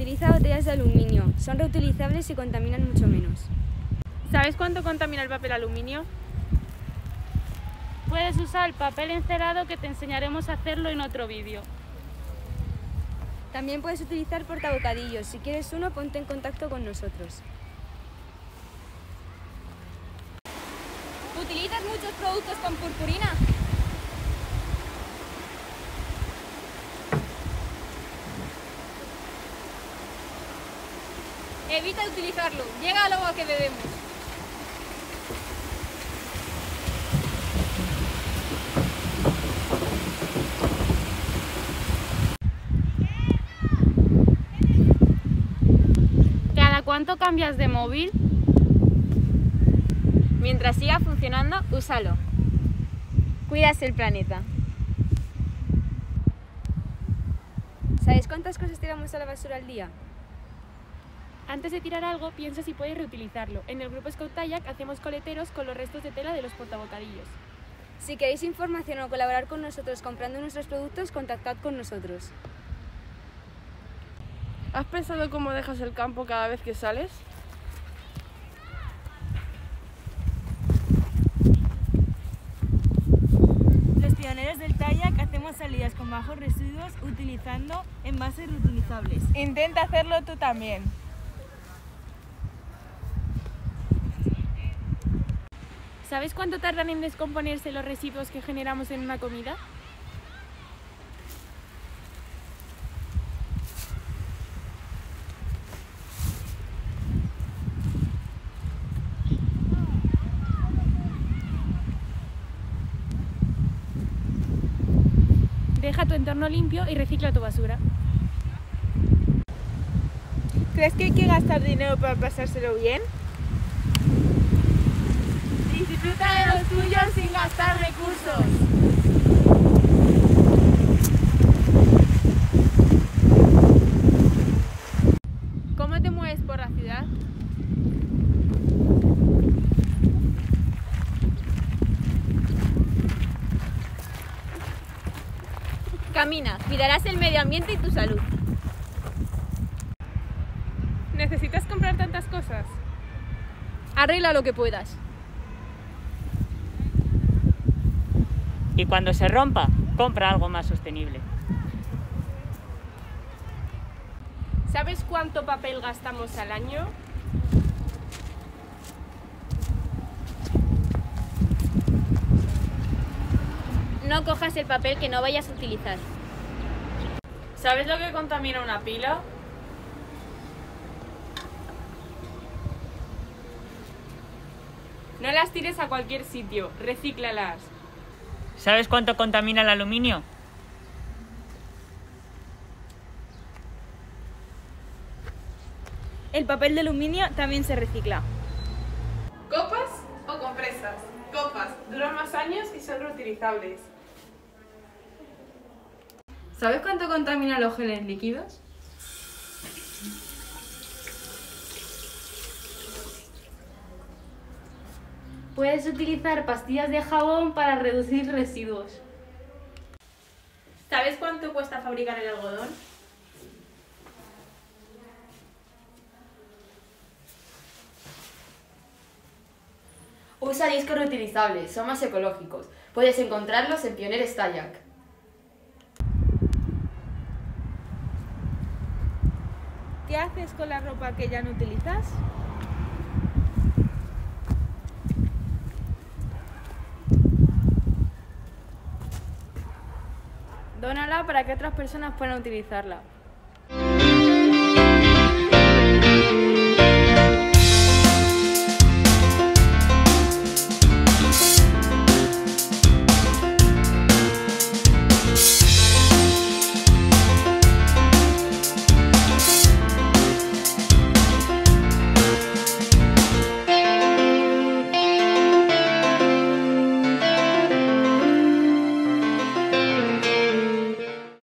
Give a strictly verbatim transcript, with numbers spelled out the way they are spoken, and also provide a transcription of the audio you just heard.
Utiliza botellas de aluminio, son reutilizables y contaminan mucho menos. ¿Sabes cuánto contamina el papel aluminio? Puedes usar papel encerado, que te enseñaremos a hacerlo en otro vídeo. También puedes utilizar portabocadillos. Si quieres uno, ponte en contacto con nosotros. ¿Utilizas muchos productos con purpurina? Evita utilizarlo. Llega al agua que bebemos. ¿Cada cuánto cambias de móvil? Mientras siga funcionando, úsalo. Cuidas el planeta. ¿Sabes cuántas cosas tiramos a la basura al día? Antes de tirar algo, piensa si puedes reutilizarlo. En el grupo Scout Kayak hacemos coleteros con los restos de tela de los portabocadillos. Si queréis información o colaborar con nosotros comprando nuestros productos, contactad con nosotros. ¿Has pensado cómo dejas el campo cada vez que sales? Los pioneros del kayak hacemos salidas con bajos residuos utilizando envases reutilizables. Intenta hacerlo tú también. ¿Sabes cuánto tardan en descomponerse los residuos que generamos en una comida? Deja tu entorno limpio y recicla tu basura. ¿Crees que hay que gastar dinero para pasárselo bien? Disfruta de los tuyos sin gastar recursos. ¿Cómo te mueves por la ciudad? Camina, cuidarás el medio ambiente y tu salud. ¿Necesitas comprar tantas cosas? Arregla lo que puedas. Y cuando se rompa, compra algo más sostenible. ¿Sabes cuánto papel gastamos al año? No cojas el papel que no vayas a utilizar. ¿Sabes lo que contamina una pila? No las tires a cualquier sitio, recíclalas. ¿Sabes cuánto contamina el aluminio? El papel de aluminio también se recicla. ¿Copas o compresas? Copas, duran más años y son reutilizables. ¿Sabes cuánto contamina los geles líquidos? Puedes utilizar pastillas de jabón para reducir residuos. ¿Sabes cuánto cuesta fabricar el algodón? Usa discos reutilizables, son más ecológicos. Puedes encontrarlos en Pioneros Kayak. ¿Qué haces con la ropa que ya no utilizas? Dónala para que otras personas puedan utilizarla.